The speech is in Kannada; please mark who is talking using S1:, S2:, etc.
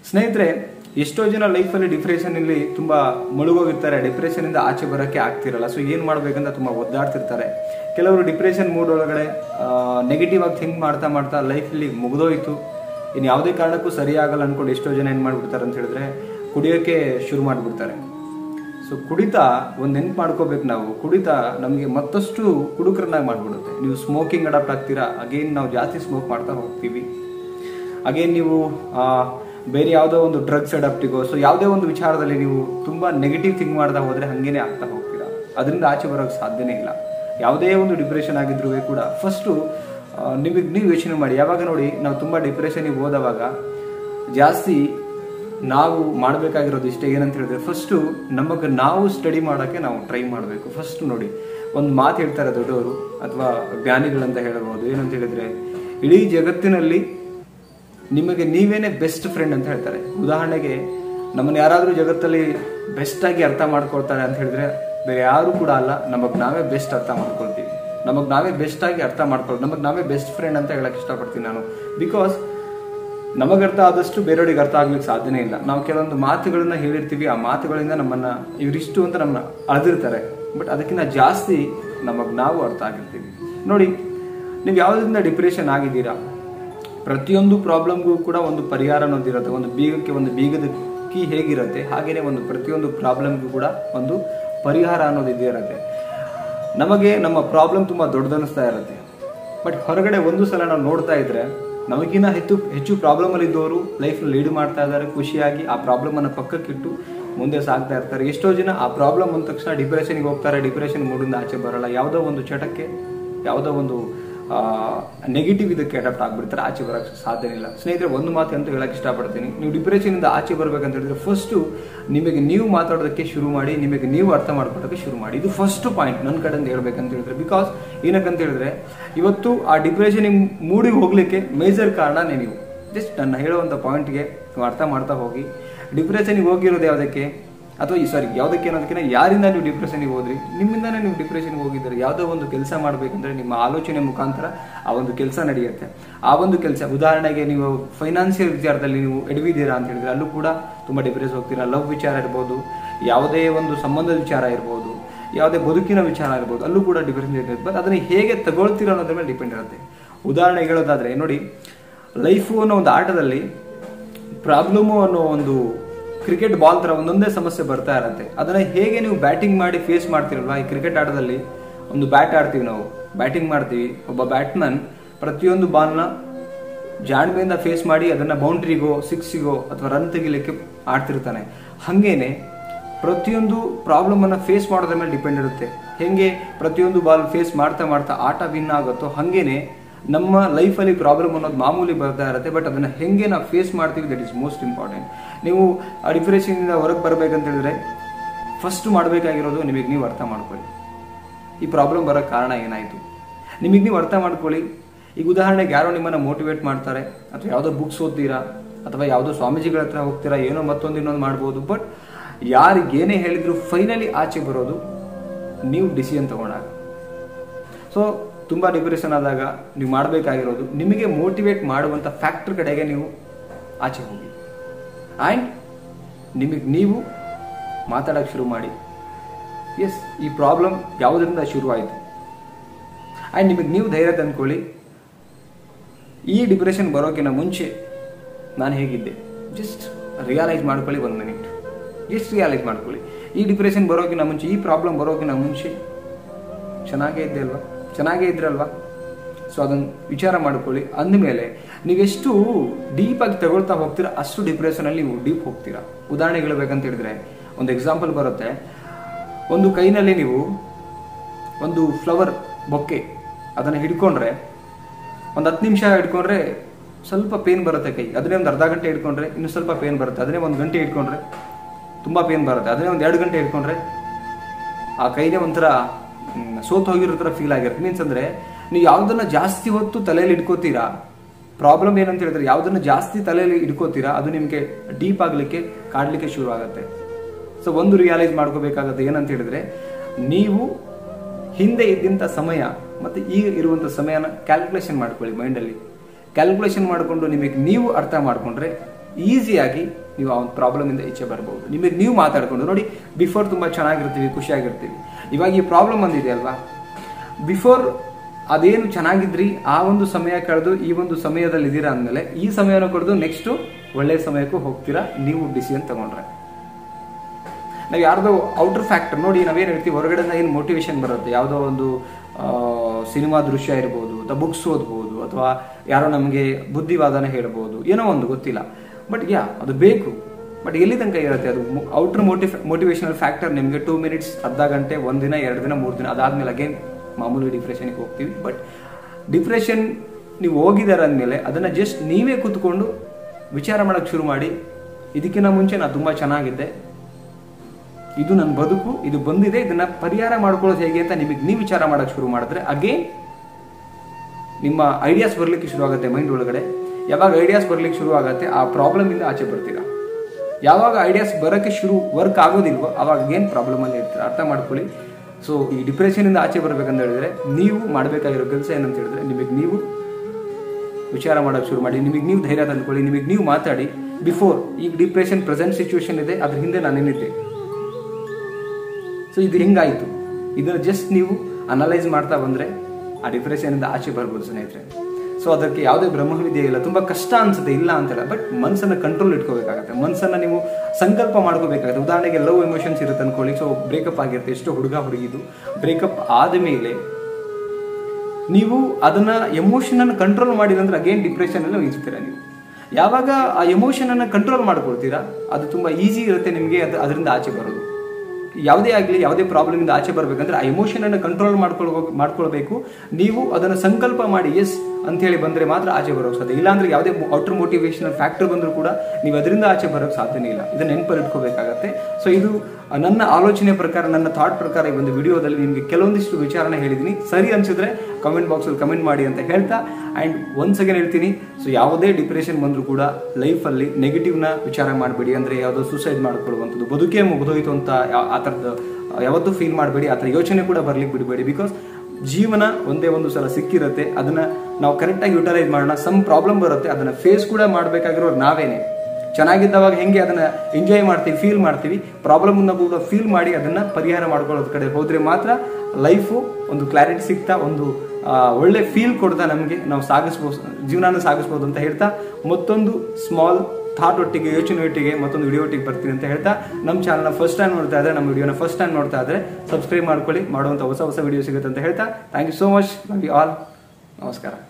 S1: ಸ್ನೇಹಿತರೆ, ಎಷ್ಟೋ ಜನ ಲೈಫಲ್ಲಿ ಡಿಪ್ರೆಷನಲ್ಲಿ ತುಂಬ ಮುಳುಗೋಗಿರ್ತಾರೆ. ಡಿಪ್ರೆಷನಿಂದ ಆಚೆ ಬರೋಕ್ಕೆ ಆಗ್ತಿರಲ್ಲ. ಸೊ ಏನು ಮಾಡಬೇಕಂತ ತುಂಬ ಒದ್ದಾಡ್ತಿರ್ತಾರೆ. ಕೆಲವರು ಡಿಪ್ರೆಷನ್ ಮೂಡ್ ಒಳಗಡೆ ನೆಗೆಟಿವ್ ಆಗಿ ಥಿಂಕ್ ಮಾಡ್ತಾ ಮಾಡ್ತಾ ಲೈಫಲ್ಲಿ ಮುಗಿದೋಯ್ತು, ಇನ್ನು ಯಾವುದೇ ಕಾರಣಕ್ಕೂ ಸರಿಯಾಗಲ್ಲ ಅಂದ್ಕೊಂಡು ಎಷ್ಟೋ ಜನ ಏನು ಮಾಡಿಬಿಡ್ತಾರೆ ಅಂತ ಹೇಳಿದ್ರೆ ಕುಡಿಯೋಕ್ಕೆ ಶುರು ಮಾಡಿಬಿಡ್ತಾರೆ. ಸೊ ಕುಡಿತ ಒಂದು ನೆನ್ಪು ಮಾಡ್ಕೋಬೇಕು ನಾವು. ಕುಡಿತ ನಮಗೆ ಮತ್ತಷ್ಟು ಕುಡುಕರನ್ನಾಗಿ ಮಾಡಿಬಿಡುತ್ತೆ. ನೀವು ಸ್ಮೋಕಿಂಗ್ ಅಡಾಪ್ಟ್ ಆಗ್ತೀರಾ, ಅಗೇನ್ ನಾವು ಜಾಸ್ತಿ ಸ್ಮೋಕ್ ಮಾಡ್ತಾ ಹೋಗ್ತೀವಿ. ಅಗೇನ್ ನೀವು ಬೇರೆ ಯಾವುದೋ ಒಂದು ಡ್ರಗ್ಸ್ ಅಡಾಪ್ಟಿಗೋ, ಸೊ ಯಾವುದೇ ಒಂದು ವಿಚಾರದಲ್ಲಿ ನೀವು ತುಂಬ ನೆಗೆಟಿವ್ ಥಿಂಕ್ ಮಾಡ್ತಾ ಹೋದರೆ ಹಾಗೇನೆ ಆಗ್ತಾ ಹೋಗ್ತೀರಾ. ಅದರಿಂದ ಆಚೆ ಬರೋಕ್ಕೆ ಸಾಧ್ಯನೇ ಇಲ್ಲ. ಯಾವುದೇ ಒಂದು ಡಿಪ್ರೆಷನ್ ಆಗಿದ್ರೂ ಕೂಡ ಫಸ್ಟು ನೀವು ಯೋಚನೆ ಮಾಡಿ. ಯಾವಾಗ ನೋಡಿ ನಾವು ತುಂಬ ಡಿಪ್ರೆಷನಿಗೆ ಹೋದವಾಗ ಜಾಸ್ತಿ ನಾವು ಮಾಡಬೇಕಾಗಿರೋದು ಇಷ್ಟೇ, ಏನಂತ ಹೇಳಿದ್ರೆ ಫಸ್ಟು ನಮಗೆ ನಾವು ಸ್ಟಡಿ ಮಾಡೋಕ್ಕೆ ನಾವು ಟ್ರೈ ಮಾಡಬೇಕು. ಫಸ್ಟ್ ನೋಡಿ, ಒಂದು ಮಾತು ಹೇಳ್ತಾರೆ ದೊಡ್ಡವರು ಅಥವಾ ಜ್ಞಾನಿಗಳಂತ ಹೇಳ್ಬೋದು. ಏನಂತ ಹೇಳಿದ್ರೆ, ಇಡೀ ಜಗತ್ತಿನಲ್ಲಿ ನಿಮಗೆ ನೀವೇನೇ ಬೆಸ್ಟ್ ಫ್ರೆಂಡ್ ಅಂತ ಹೇಳ್ತಾರೆ. ಉದಾಹರಣೆಗೆ ನಮ್ಮನ್ನು ಯಾರಾದರೂ ಜಗತ್ತಲ್ಲಿ ಬೆಸ್ಟಾಗಿ ಅರ್ಥ ಮಾಡ್ಕೊಳ್ತಾರೆ ಅಂತ ಹೇಳಿದ್ರೆ ಬೇರೆ ಯಾರು ಕೂಡ ಅಲ್ಲ, ನಮಗೆ ನಾವೇ ಬೆಸ್ಟ್ ಅರ್ಥ ಮಾಡ್ಕೊಳ್ತೀವಿ. ನಮಗೆ ನಾವೇ ಬೆಸ್ಟಾಗಿ ಅರ್ಥ ಮಾಡ್ಕೊಳ್ಳೋದು, ನಮಗೆ ನಾವೇ ಬೆಸ್ಟ್ ಫ್ರೆಂಡ್ ಅಂತ ಹೇಳಕ್ಕೆ ಇಷ್ಟಪಡ್ತೀನಿ ನಾನು. ಬಿಕಾಸ್ ನಮಗೆ ಅರ್ಥ ಆದಷ್ಟು ಬೇರೆಯವ್ರಿಗೆ ಅರ್ಥ ಆಗ್ಲಿಕ್ಕೆ ಸಾಧ್ಯನೇ ಇಲ್ಲ. ನಾವು ಕೆಲವೊಂದು ಮಾತುಗಳನ್ನ ಹೇಳಿರ್ತೀವಿ, ಆ ಮಾತುಗಳಿಂದ ನಮ್ಮನ್ನ ಇವರಿಷ್ಟು ಅಂತ ನಮ್ಮನ್ನ ಅಳೆದಿರ್ತಾರೆ. ಬಟ್ ಅದಕ್ಕಿಂತ ಜಾಸ್ತಿ ನಮಗೆ ನಾವು ಅರ್ಥ ಆಗಿರ್ತೀವಿ. ನೋಡಿ, ನೀವು ಯಾವುದರಿಂದ ಡಿಪ್ರೆಷನ್ ಆಗಿದ್ದೀರಾ, ಪ್ರತಿಯೊಂದು ಪ್ರಾಬ್ಲಮ್ಗೂ ಕೂಡ ಒಂದು ಪರಿಹಾರ ಅನ್ನೋದಿರುತ್ತೆ. ಒಂದು ಬೀಗದ ಕೀ ಹೇಗಿರುತ್ತೆ ಹಾಗೇನೆ ಒಂದು ಪ್ರತಿಯೊಂದು ಪ್ರಾಬ್ಲಮ್ಗೂ ಕೂಡ ಒಂದು ಪರಿಹಾರ ಅನ್ನೋದು ಇದೇ ಇರುತ್ತೆ. ನಮಗೆ ನಮ್ಮ ಪ್ರಾಬ್ಲಮ್ ತುಂಬ ದೊಡ್ಡದನ್ನಿಸ್ತಾ ಇರುತ್ತೆ. ಬಟ್ ಹೊರಗಡೆ ಒಂದು ಸಲ ನಾವು ನೋಡ್ತಾ ಇದ್ರೆ ನಮಗಿನ್ನ ಹೆಚ್ಚು ಪ್ರಾಬ್ಲಮಲ್ಲಿ ಇದ್ದವರು ಲೈಫ್ನ ಲೀಡ್ ಮಾಡ್ತಾ ಇದ್ದಾರೆ, ಖುಷಿಯಾಗಿ ಆ ಪ್ರಾಬ್ಲಮನ್ನು ಪಕ್ಕಕ್ಕಿಟ್ಟು ಮುಂದೆ ಸಾಗ್ತಾ ಇರ್ತಾರೆ. ಎಷ್ಟೋ ಜನ ಆ ಪ್ರಾಬ್ಲಮ್ ಅಂದ ತಕ್ಷಣ ಡಿಪ್ರೆಷನ್ಗೆ ಹೋಗ್ತಾರೆ. ಡಿಪ್ರೆಷನ್ ಮೂಡಿಂದ ಆಚೆ ಬರಲ್ಲ. ಯಾವುದೋ ಒಂದು ಚಟಕ್ಕೆ, ಯಾವುದೋ ಒಂದು ನೆಗೆಟಿವ್ ಇದಕ್ಕೆ ಅಡಾಪ್ಟ್ ಆಗಿಬಿಡ್ತಾರೆ. ಆಚೆ ಬರೋಕ್ಕೆ ಸಾಧ್ಯ ಇಲ್ಲ. ಸ್ನೇಹಿತರೆ, ಒಂದು ಮಾತು ಅಂತ ಹೇಳಕ್ಕೆ ಇಷ್ಟಪಡ್ತೀನಿ. ನೀವು ಡಿಪ್ರೆಷನಿಂದ ಆಚೆ ಬರಬೇಕಂತ ಹೇಳಿದ್ರೆ ಫಸ್ಟು ನಿಮಗೆ ನೀವು ಮಾತಾಡೋದಕ್ಕೆ ಶುರು ಮಾಡಿ, ನಿಮಗೆ ನೀವು ಅರ್ಥ ಮಾಡ್ಕೊಳ್ಳೋಕ್ಕೆ ಶುರು ಮಾಡಿ. ಇದು ಫಸ್ಟ್ ಪಾಯಿಂಟ್ ನನ್ನ ಕಡೆಯಿಂದ ಹೇಳ್ಬೇಕಂತ ಹೇಳಿದ್ರೆ. ಬಿಕಾಸ್ ಏನಕ್ಕಂತ ಹೇಳಿದ್ರೆ ಇವತ್ತು ಆ ಡಿಪ್ರೆಷನಿಗೆ ಮೂಡಿಗೆ ಹೋಗ್ಲಿಕ್ಕೆ ಮೇಜರ್ ಕಾರಣನೇ ನೀವು. ಜಸ್ಟ್ ನನ್ನ ಹೇಳುವಂಥ ಪಾಯಿಂಟ್ಗೆ ನೀವು ಅರ್ಥ ಮಾಡ್ತಾ ಹೋಗಿ. ಡಿಪ್ರೆಷನಿಗೆ ಹೋಗಿರೋದು ಯಾವುದಕ್ಕೆ, ಅಥವಾ ಯಾವುದಕ್ಕೆ ಅನ್ನೋದಕ್ಕಿಂತ ಯಾರಿಂದ ನೀವು ಡಿಪ್ರೆಷನ್ಗೆ ಹೋದ್ರಿ, ನಿಮ್ಮಿಂದಾನೇ ನೀವು ಡಿಪ್ರೆಷನ್ಗೆ ಹೋಗಿದ್ದಾರೆ. ಯಾವುದೋ ಒಂದು ಕೆಲಸ ಮಾಡಬೇಕಂದ್ರೆ ನಿಮ್ಮ ಆಲೋಚನೆ ಮುಖಾಂತರ ಆ ಒಂದು ಕೆಲಸ ನಡೆಯುತ್ತೆ. ಆ ಒಂದು ಕೆಲಸ, ಉದಾಹರಣೆಗೆ ನೀವು ಫೈನಾನ್ಷಿಯಲ್ ವಿಚಾರದಲ್ಲಿ ನೀವು ಎಡವಿದ್ದೀರಾ ಅಂತ ಹೇಳಿದ್ರೆ ಅಲ್ಲೂ ಕೂಡ ತುಂಬ ಡಿಪ್ರೆಸ್ ಹೋಗ್ತೀರಾ. ಲವ್ ವಿಚಾರ ಇರ್ಬೋದು, ಯಾವುದೇ ಒಂದು ಸಂಬಂಧದ ವಿಚಾರ ಇರ್ಬೋದು, ಯಾವುದೇ ಬದುಕಿನ ವಿಚಾರ ಇರ್ಬೋದು, ಅಲ್ಲೂ ಕೂಡ ಡಿಪ್ರೆಷನ್ ಇರುತ್ತೆ. ಬಟ್ ಅದನ್ನು ಹೇಗೆ ತಗೊಳ್ತೀರೋ ಅನ್ನೋದ್ರ ಮೇಲೆ ಡಿಪೆಂಡ್ ಇರುತ್ತೆ. ಉದಾಹರಣೆಗೆ ಹೇಳೋದಾದ್ರೆ ನೋಡಿ, ಲೈಫು ಅನ್ನೋ ಒಂದು ಆಟದಲ್ಲಿ ಪ್ರಾಬ್ಲಮು ಅನ್ನೋ ಒಂದು ಕ್ರಿಕೆಟ್ ಬಾಲ್ ತರ ಒಂದೊಂದೇ ಸಮಸ್ಯೆ ಬರ್ತಾ ಇರುತ್ತೆ. ಅದನ್ನ ಹೇಗೆ ನೀವು ಬ್ಯಾಟಿಂಗ್ ಮಾಡಿ ಫೇಸ್ ಮಾಡ್ತಿರಲ್ವಾ. ಈ ಕ್ರಿಕೆಟ್ ಆಟದಲ್ಲಿ ಒಂದು ಬ್ಯಾಟ್ ಆಡ್ತೀವಿ, ನಾವು ಬ್ಯಾಟಿಂಗ್ ಮಾಡ್ತೀವಿ. ಒಬ್ಬ ಬ್ಯಾಟ್ಮನ್ ಪ್ರತಿಯೊಂದು ಬಾಲ್ನ ಜಾಣ್ಮೆಯಿಂದ ಫೇಸ್ ಮಾಡಿ ಅದನ್ನ ಬೌಂಡ್ರಿಗೋ, ಸಿಕ್ಸಿಗೋ ಅಥವಾ ರನ್ ತೆಗಿಲಿಕ್ಕೆ ಆಡ್ತಿರ್ತಾನೆ. ಹಂಗೇನೆ ಪ್ರತಿಯೊಂದು ಪ್ರಾಬ್ಲಮ್ ಅನ್ನ ಫೇಸ್ ಮಾಡೋದ್ರ ಮೇಲೆ ಡಿಪೆಂಡ್ ಇರುತ್ತೆ. ಹೆಂಗೆ ಪ್ರತಿಯೊಂದು ಬಾಲ್ ಫೇಸ್ ಮಾಡ್ತಾ ಮಾಡ್ತಾ ಆಟ ವಿನ್ ಆಗುತ್ತೋ ಹಂಗೇನೆ ನಮ್ಮ ಲೈಫಲ್ಲಿ ಪ್ರಾಬ್ಲಮ್ ಅನ್ನೋದು ಮಾಮೂಲಿ ಬರ್ತಾ ಇರುತ್ತೆ. ಬಟ್ ಅದನ್ನ ಹೆಂಗೆ ನಾವು ಫೇಸ್ ಮಾಡ್ತೀವಿ, ದಟ್ ಇಸ್ ಮೋಸ್ಟ್ ಇಂಪಾರ್ಟೆಂಟ್. ನೀವು ಆ ಡಿಪ್ರೆಷನ್ನಿಂದ ಹೊರಗೆ ಬರಬೇಕಂತ ಹೇಳಿದ್ರೆ ಫಸ್ಟ್ ಮಾಡಬೇಕಾಗಿರೋದು ನಿಮಗೆ ನೀವು ಅರ್ಥ ಮಾಡ್ಕೊಳ್ಳಿ. ಈ ಪ್ರಾಬ್ಲಮ್ ಬರೋಕ್ಕೆ ಕಾರಣ ಏನಾಯಿತು ನಿಮಗೆ ನೀವು ಅರ್ಥ ಮಾಡ್ಕೊಳ್ಳಿ. ಈಗ ಉದಾಹರಣೆಗೆ ಯಾರೋ ನಿಮ್ಮನ್ನು ಮೋಟಿವೇಟ್ ಮಾಡ್ತಾರೆ, ಅಥವಾ ಯಾವುದೋ ಬುಕ್ಸ್ ಓದ್ತೀರಾ, ಅಥವಾ ಯಾವುದೋ ಸ್ವಾಮೀಜಿಗಳ ಹತ್ರ ಹೋಗ್ತೀರಾ, ಏನೋ ಮತ್ತೊಂದು ಇನ್ನೊಂದು ಮಾಡ್ಬೋದು. ಬಟ್ ಯಾರಿಗೇನೇ ಹೇಳಿದ್ರು ಫೈನಲಿ ಆಚೆ ಬರೋದು ನೀವು ಡಿಸಿಷನ್ ತಗೊಂಡಾಗ. ಸೊ ತುಂಬ ಡಿಪ್ರೆಷನ್ ಆದಾಗ ನೀವು ಮಾಡಬೇಕಾಗಿರೋದು ನಿಮಗೆ ಮೋಟಿವೇಟ್ ಮಾಡುವಂಥ ಫ್ಯಾಕ್ಟರ್ ಕಡೆಗೆ ನೀವು ಆಚೆ ಹೋಗಿ. ಆ್ಯಂಡ್ ನಿಮಗೆ ನೀವು ಮಾತಾಡೋಕ್ಕೆ ಶುರು ಮಾಡಿ. ಎಸ್, ಈ ಪ್ರಾಬ್ಲಮ್ ಯಾವುದರಿಂದ ಶುರುವಾಯಿತು. ಆ್ಯಂಡ್ ನಿಮಗೆ ನೀವು ಧೈರ್ಯ ತಂದ್ಕೊಳ್ಳಿ. ಈ ಡಿಪ್ರೆಷನ್ ಬರೋಕ್ಕಿಂತ ಮುಂಚೆ ನಾನು ಹೇಗಿದ್ದೆ ಜಸ್ಟ್ ರಿಯಲೈಸ್ ಮಾಡ್ಕೊಳ್ಳಿ. 1 ಮಿನಿಟ್ ಜಸ್ಟ್ ರಿಯಲೈಸ್ ಮಾಡ್ಕೊಳ್ಳಿ. ಈ ಡಿಪ್ರೆಷನ್ ಬರೋಕ್ಕಿಂತ ಮುಂಚೆ, ಈ ಪ್ರಾಬ್ಲಮ್ ಬರೋಕ್ಕಿಂತ ಮುಂಚೆ ಚೆನ್ನಾಗೇ ಇದ್ದೆ ಅಲ್ವಾ, ಚೆನ್ನಾಗೇ ಇದ್ರಲ್ವಾ. ಸೊ ಅದನ್ನು ವಿಚಾರ ಮಾಡ್ಕೊಳ್ಳಿ. ಅಂದಮೇಲೆ ನೀವೆಷ್ಟು ಡೀಪಾಗಿ ತಗೊಳ್ತಾ ಹೋಗ್ತೀರಾ ಅಷ್ಟು ಡಿಪ್ರೆಷನಲ್ಲಿ ನೀವು ಡೀಪ್ ಹೋಗ್ತೀರಾ. ಉದಾಹರಣೆ ಹೇಳ್ಬೇಕಂತ ಹೇಳಿದ್ರೆ ಒಂದು ಎಕ್ಸಾಂಪಲ್ ಬರುತ್ತೆ. ಒಂದು ಕೈನಲ್ಲಿ ನೀವು ಒಂದು ಫ್ಲವರ್ ಬೊಕ್ಕೆ ಅದನ್ನು ಹಿಡ್ಕೊಂಡ್ರೆ ಒಂದು 10 ನಿಮಿಷ ಹಿಡ್ಕೊಂಡ್ರೆ ಸ್ವಲ್ಪ ಪೇನ್ ಬರುತ್ತೆ ಕೈ. ಅದನ್ನೇ ಒಂದು ಅರ್ಧ ಗಂಟೆ ಹಿಡ್ಕೊಂಡ್ರೆ ಇನ್ನೂ ಸ್ವಲ್ಪ ಪೇನ್ ಬರುತ್ತೆ. ಅದನ್ನೇ 1 ಗಂಟೆ ಹಿಡ್ಕೊಂಡ್ರೆ ತುಂಬ ಪೇನ್ ಬರುತ್ತೆ. ಅದನ್ನೇ ಒಂದು 2 ಗಂಟೆ ಹಿಡ್ಕೊಂಡ್ರೆ ಆ ಕೈನೇ ಒಂಥರ ಸೋತು ಹೋಗಿರೋ ಥರ ಫೀಲ್ ಆಗಿರುತ್ತೆ. ಮೀನ್ಸ್ ಅಂದರೆ ನೀವು ಯಾವುದನ್ನು ಜಾಸ್ತಿ ಹೊತ್ತು ತಲೆಯಲ್ಲಿ ಇಟ್ಕೋತೀರಾ, ಪ್ರಾಬ್ಲಮ್ ಏನಂತ ಹೇಳಿದ್ರೆ ಯಾವುದನ್ನು ಜಾಸ್ತಿ ತಲೆಯಲ್ಲಿ ಇಟ್ಕೋತೀರಾ ಅದು ನಿಮಗೆ ಡೀಪ್ ಆಗಲಿಕ್ಕೆ ಕಾಡಲಿಕ್ಕೆ ಶುರು ಆಗುತ್ತೆ. ಸೊ ಒಂದು ರಿಯಲೈಸ್ ಮಾಡ್ಕೋಬೇಕಾಗತ್ತೆ. ಏನಂತ ಹೇಳಿದ್ರೆ ನೀವು ಹಿಂದೆ ಇದ್ದಂಥ ಸಮಯ ಮತ್ತು ಈಗ ಇರುವಂಥ ಸಮಯನ ಕ್ಯಾಲ್ಕುಲೇಷನ್ ಮಾಡ್ಕೊಳ್ಳಿ. ಮೈಂಡಲ್ಲಿ ಕ್ಯಾಲ್ಕುಲೇಷನ್ ಮಾಡಿಕೊಂಡು ನಿಮಗೆ ನೀವು ಅರ್ಥ ಮಾಡಿಕೊಂಡ್ರೆ ಈಸಿಯಾಗಿ ನೀವು ಆ ಒಂದು ಪ್ರಾಬ್ಲಮಿಂದ ಈಚೆ ಬರ್ಬೋದು. ನಿಮಗೆ ನೀವು ಮಾತಾಡ್ಕೊಂಡು ನೋಡಿ, ಬಿಫೋರ್ ತುಂಬ ಚೆನ್ನಾಗಿರ್ತೀವಿ, ಖುಷಿಯಾಗಿರ್ತೀವಿ. ಇವಾಗ ಈ ಪ್ರಾಬ್ಲಮ್ ಬಂದಿದೆ ಅಲ್ವಾ, ಬಿಫೋರ್ ಅದೇನು ಚೆನ್ನಾಗಿದ್ರಿ ಆ ಒಂದು ಸಮಯ ಕಳೆದು ಈ ಒಂದು ಸಮಯದಲ್ಲಿ ಇದ್ದೀರಾ ಅಂದಮೇಲೆ ಈ ಸಮಯನ ಕಳೆದು ನೆಕ್ಸ್ಟ್ ಒಳ್ಳೆ ಸಮಯಕ್ಕೂ ಹೋಗ್ತೀರಾ ನೀವು ಡಿಸಿಷನ್ ತಗೊಂಡ್ರೆ. ನಾವು ಯಾರ್ದೋ ಔಟರ್ ಫ್ಯಾಕ್ಟರ್ ನೋಡಿ, ನಾವೇನು ಹೇಳ್ತೀವಿ ಹೊರಗಡೆ ಏನು ಮೋಟಿವೇಶನ್ ಬರುತ್ತೆ, ಯಾವುದೋ ಒಂದು ಸಿನಿಮಾ ದೃಶ್ಯ ಇರ್ಬೋದು, ಅಥವಾ ಬುಕ್ಸ್ ಓದ್ಬೋದು, ಅಥವಾ ಯಾರೋ ನಮಗೆ ಬುದ್ಧಿವಾದನ ಹೇಳ್ಬೋದು, ಏನೋ ಒಂದು ಗೊತ್ತಿಲ್ಲ. ಬಟ್ ಅದು ಬೇಕು. ಬಟ್ ಎಲ್ಲಿ ತನಕ ಇರುತ್ತೆ ಅದು ಔಟರ್ ಮೋಟಿವೇಶನಲ್ ಫ್ಯಾಕ್ಟರ್ ನಿಮಗೆ 2 ಮಿನಿಟ್ಸ್, ಅರ್ಧ ಗಂಟೆ, 1 ದಿನ, 2 ದಿನ, 3 ದಿನ, ಅದಾದ್ಮೇಲೆ ಅಗೇನ್ ಮಾಮೂಲಿ ಡಿಪ್ರೆಷನ್ಗೆ ಹೋಗ್ತೀವಿ. ಬಟ್ ಡಿಪ್ರೆಷನ್ ನೀವು ಹೋಗಿದ್ದಾರೆ ಅಂದಮೇಲೆ ಅದನ್ನು ಜಸ್ಟ್ ನೀವೇ ಕೂತ್ಕೊಂಡು ವಿಚಾರ ಮಾಡೋಕ್ಕೆ ಶುರು ಮಾಡಿ. ಇದಕ್ಕಿಂತ ಮುಂಚೆ ನಾನು ತುಂಬ ಚೆನ್ನಾಗಿದ್ದೆ, ಇದು ನನ್ನ ಬದುಕು, ಇದು ಬಂದಿದೆ, ಇದನ್ನ ಪರಿಹಾರ ಮಾಡ್ಕೊಳ್ಳೋದು ಹೇಗೆ ಅಂತ ನಿಮಗೆ ನೀವು ವಿಚಾರ ಮಾಡೋಕ್ಕೆ ಶುರು ಮಾಡಿದ್ರೆ ಅಗೇನ್ ನಿಮ್ಮ ಐಡಿಯಾಸ್ ಬರ್ಲಿಕ್ಕೆ ಶುರು ಆಗುತ್ತೆ ಮೈಂಡ್ ಒಳಗಡೆ. ಯಾವಾಗ ಐಡಿಯಾಸ್ ಬರ್ಲಿಕ್ಕೆ ಶುರು ಆಗುತ್ತೆ ಆ ಪ್ರಾಬ್ಲಮ್ ಇಂದ ಆಚೆ ಬರ್ತೀರಾ. ಯಾವಾಗ ಐಡಿಯಾಸ್ ಬರೋಕ್ಕೆ ವರ್ಕ್ ಆಗೋದಿಲ್ವೋ ಅವಾಗ ಏನು ಪ್ರಾಬ್ಲಮಲ್ಲಿ ಇರ್ತೀರ, ಅರ್ಥ ಮಾಡ್ಕೊಳ್ಳಿ. ಸೊ ಈ ಡಿಪ್ರೆಷನಿಂದ ಆಚೆ ಬರ್ಬೇಕಂತ ಹೇಳಿದ್ರೆ ನೀವು ಮಾಡಬೇಕಾಗಿರೋ ಕೆಲಸ ಏನಂತ ಹೇಳಿದ್ರೆ ನಿಮಗೆ ನೀವು ವಿಚಾರ ಮಾಡೋಕ್ಕೆ ಶುರು ಮಾಡಿ, ನಿಮಗೆ ನೀವು ಧೈರ್ಯ ತಂದ್ಕೊಳ್ಳಿ, ನಿಮಗೆ ನೀವು ಮಾತಾಡಿ. ಬಿಫೋರ್ ಈಗ ಡಿಪ್ರೆಷನ್ ಪ್ರೆಸೆಂಟ್ ಸಿಚುವೇಶನ್ ಇದೆ, ಅದ್ರ ಹಿಂದೆ ನಾನೇನಿದ್ದೆ, ಸೊ ಇದು ಹೆಂಗಾಯಿತು, ಇದನ್ನು ಜಸ್ಟ್ ನೀವು ಅನಲೈಸ್ ಮಾಡ್ತಾ ಬಂದರೆ ಆ ಡಿಪ್ರೆಷನಿಂದ ಆಚೆ ಬರ್ಬೋದು ಸ್ನೇಹಿತರೆ. ಸೊ ಅದಕ್ಕೆ ಯಾವುದೇ ಬ್ರಹ್ಮವಿದ್ಯೆ ಇಲ್ಲ, ತುಂಬ ಕಷ್ಟ ಅನ್ಸುತ್ತೆ, ಇಲ್ಲ ಅಂತಲ್ಲ. ಬಟ್ ಮನಸ್ಸನ್ನು ಕಂಟ್ರೋಲ್ ಇಟ್ಕೋಬೇಕಾಗತ್ತೆ, ಮನಸ್ಸನ್ನು ನೀವು ಸಂಕಲ್ಪ ಮಾಡ್ಕೋಬೇಕಾಗುತ್ತೆ. ಉದಾಹರಣೆಗೆ ಲವ್ ಎಮೋಷನ್ಸ್ ಇರುತ್ತೆ ಅನ್ಕೊಳ್ಳಿ. ಸೊ ಬ್ರೇಕಪ್ ಆಗಿರುತ್ತೆ, ಎಷ್ಟೋ ಹುಡುಗಿದು ಬ್ರೇಕಪ್ ಆದಮೇಲೆ ನೀವು ಅದನ್ನ ಎಮೋಷನನ್ನು ಕಂಟ್ರೋಲ್ ಮಾಡಿದಂದ್ರೆ ಅಗೇನ್ ಡಿಪ್ರೆಷನಲ್ಲಿ ಇರ್ತೀರಾ ನೀವು. ಯಾವಾಗ ಆ ಎಮೋಷನನ್ನು ಕಂಟ್ರೋಲ್ ಮಾಡ್ಕೊಳ್ತೀರಾ ಅದು ತುಂಬ ಈಸಿ ಇರುತ್ತೆ ನಿಮಗೆ ಅದರಿಂದ ಆಚೆ ಬರೋದು. ಯಾವುದೇ ಆಗಲಿ, ಯಾವುದೇ ಪ್ರಾಬ್ಲಮಿಂದ ಆಚೆ ಬರಬೇಕಂದ್ರೆ ಆ ಎಮೋಷನನ್ನು ಕಂಟ್ರೋಲ್ ಮಾಡ್ಕೊಳ್ಬೇಕು. ನೀವು ಅದನ್ನು ಸಂಕಲ್ಪ ಮಾಡಿ ಎಸ್ ಅಂತೇಳಿ ಬಂದರೆ ಮಾತ್ರ ಆಚೆ ಬರೋಕ್ಕೆ ಸಾಧ್ಯ. ಇಲ್ಲಾಂದ್ರೆ ಯಾವುದೇ ಔಟರ್ ಮೋಟಿವೇಶನಲ್ ಫ್ಯಾಕ್ಟರ್ ಬಂದರೂ ಕೂಡ ನೀವು ಅದರಿಂದ ಆಚೆ ಬರೋಕ್ಕೆ ಸಾಧ್ಯನೇ ಇಲ್ಲ. ಇದನ್ನು ನೆನಪಲ್ಲಿ ಇಟ್ಕೋಬೇಕಾಗತ್ತೆ. ಸೊ ಇದು ನನ್ನ ಆಲೋಚನೆ ಪ್ರಕಾರ, ನನ್ನ ಥಾಟ್ ಪ್ರಕಾರ ಈ ಒಂದು ವಿಡಿಯೋದಲ್ಲಿ ನಿಮಗೆ ಕೆಲವೊಂದಿಷ್ಟು ವಿಚಾರನ ಹೇಳಿದ್ದೀನಿ. ಸರಿ ಅನಿಸಿದ್ರೆ ಕಮೆಂಟ್ ಬಾಕ್ಸಲ್ಲಿ ಕಮೆಂಟ್ ಮಾಡಿ ಅಂತ ಹೇಳ್ತಾ, ಆ್ಯಂಡ್ ಒನ್ಸ್ ಅಗೇನ್ ಹೇಳ್ತೀನಿ, ಸೊ ಯಾವುದೇ ಡಿಪ್ರೆಷನ್ ಬಂದರೂ ಕೂಡ ಲೈಫಲ್ಲಿ ನೆಗೆಟಿವ್ನ ವಿಚಾರ ಮಾಡಬೇಡಿ. ಅಂದರೆ ಯಾವುದೋ ಸೂಸೈಡ್ ಮಾಡ್ಕೊಳ್ಳುವಂಥದ್ದು, ಬದುಕೇ ಮುಗಿದೋಯ್ತು ಅಂತ ಆ ಥರದ್ದು ಯಾವತ್ತೂ ಫೀಲ್ ಮಾಡಬೇಡಿ. ಆ ಥರ ಯೋಚನೆ ಕೂಡ ಬರ್ಲಿಕ್ಕೆ ಬಿಡಬೇಡಿ. ಬಿಕಾಸ್ ಜೀವನ ಒಂದೇ ಒಂದು ಸಲ ಸಿಕ್ಕಿರುತ್ತೆ, ಅದನ್ನು ನಾವು ಕರೆಕ್ಟಾಗಿ ಯುಟಿಲೈಸ್ ಮಾಡೋಣ. ಸಮ್ ಪ್ರಾಬ್ಲಮ್ ಬರುತ್ತೆ, ಅದನ್ನು ಫೇಸ್ ಕೂಡ ಮಾಡಬೇಕಾಗಿರೋರು ನಾವೇನೆ. ಚೆನ್ನಾಗಿದ್ದವಾಗ ಹೆಂಗೆ ಅದನ್ನು ಎಂಜಾಯ್ ಮಾಡ್ತೀವಿ, ಫೀಲ್ ಮಾಡ್ತೀವಿ, ಪ್ರಾಬ್ಲಮನ್ನು ಕೂಡ ಫೀಲ್ ಮಾಡಿ ಅದನ್ನು ಪರಿಹಾರ ಮಾಡ್ಕೊಳ್ಳೋದು ಕಡೆ ಹೋದರೆ ಮಾತ್ರ ಲೈಫು ಒಂದು ಕ್ಲಾರಿಟಿ ಸಿಗ್ತಾ, ಒಂದು ಒಳ್ಳೆ ಫೀಲ್ ಕೊಡ್ತಾ ನಮಗೆ ನಾವು ಜೀವನನ ಸಾಗಿಸ್ಬೋದು ಅಂತ ಹೇಳ್ತಾ, ಮತ್ತೊಂದು ಸ್ಮಾಲ್ ಥಾಟ್ ಒಟ್ಟಿಗೆ, ಯೋಚನೆ ಒಟ್ಟಿಗೆ ಮತ್ತೊಂದು ವಿಡಿಯೋ ಒಟ್ಟಿಗೆ ಬರ್ತೀನಿ ಅಂತ ಹೇಳ್ತಾ, ನಮ್ಮ ಚಾನಲ್ನ ಫಸ್ಟ್ ಟೈಮ್ ನೋಡ್ತಾ ಇದ್ರೆ, ನಮ್ಮ ವಿಡಿಯೋನ ಫಸ್ಟ್ ಟೈಮ್ ನೋಡ್ತಾ ಇದ್ರೆ ಸಬ್ಸ್ಕ್ರೈಬ್ ಮಾಡ್ಕೊಳ್ಳಿ. ಮಾಡುವಂಥ ಹೊಸ ವಿಡಿಯೋ ಸಿಗುತ್ತೆ ಅಂತ ಹೇಳ್ತಾ, thank you so much. Love you all. ನಮಸ್ಕಾರ.